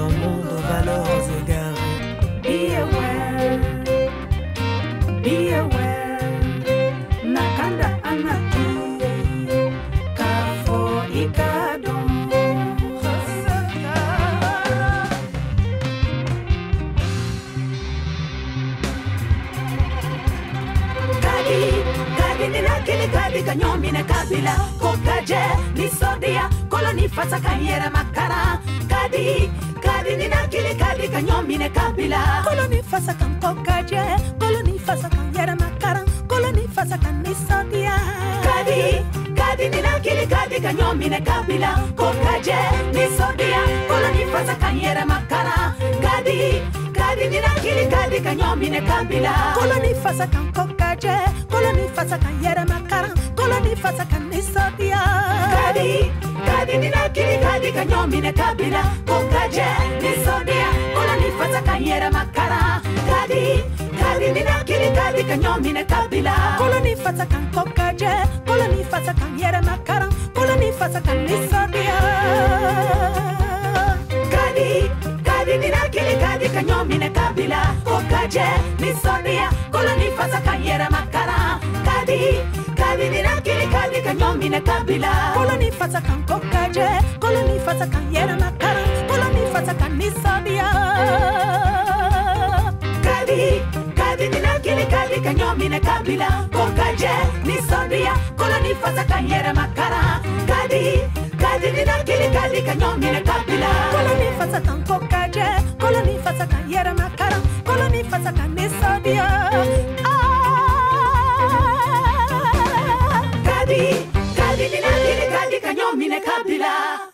un monde aux valeurs égarées. Be aware, nakanda anaki, kafo ikado. Kadi ninakili kadi kanyomine kabila kokaje nisodia koloni fasa kanyera makara kadi ninakili kadi kanyomine kabila koloni fasa kan kokaje koloni fasa kanyera makara koloni fasa kan nisodia kadi ninakili kadi kanyomine kabila kokaje nisodia koloni fasa kanyera makara kadi ninakili kadi kanyomine kabila koloni fasa kan kokaje koloni fasa kanyera makara koloni fasa kan nisodia kadi ninakili kadi kanyomine kabila kokaje nisodia koloni fasa kanyera makara kadi ninakili kadi kanyomine kabila koloni fasa kan kokaje koloni fasa kanyera makara koloni fasa kan nisodia kadi ninakili kadi kanyomine kabila kokaje nisodia koloni fasa kanyera makara kadi ninakili kadi kanyomine kabila koloni fasa kan kokaje koloni fasa kanyera makara koloni fasa kan nisodia kadi ninakili kadi kanyomine kabila kokaje nisodia koloni fasa kanyera makara kadi ninakili kadi kanyomine kabila koloni fasa kan kokaje koloni fasa kanyera makara koloni fasa kan nisodia kadi ninakili kadi kanyomine kabila